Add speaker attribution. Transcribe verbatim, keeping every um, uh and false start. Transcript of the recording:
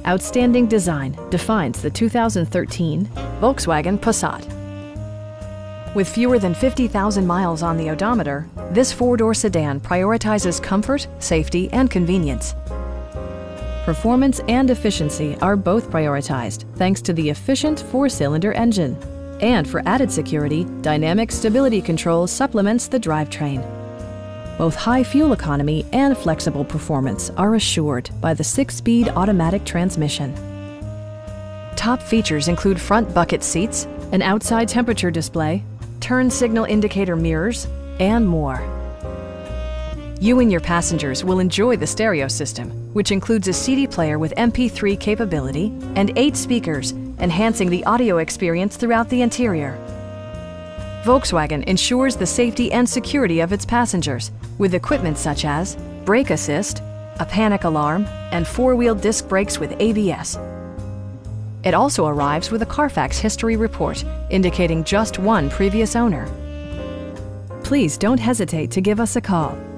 Speaker 1: Outstanding design defines the two thousand thirteen Volkswagen Passat. With fewer than fifty thousand miles on the odometer, this four-door sedan prioritizes comfort, safety, and convenience. Performance and efficiency are both prioritized thanks to the efficient four-cylinder engine. And for added security, dynamic stability control supplements the drivetrain. Both high fuel economy and flexible performance are assured by the six-speed automatic transmission. Top features include front bucket seats, an outside temperature display, turn signal indicator mirrors, and more. You and your passengers will enjoy the stereo system, which includes a C D player with M P three capability and eight speakers, enhancing the audio experience throughout the interior. Volkswagen ensures the safety and security of its passengers with equipment such as brake assist, a panic alarm, and four-wheel disc brakes with A B S. It also arrives with a Carfax history report indicating just one previous owner. Please don't hesitate to give us a call.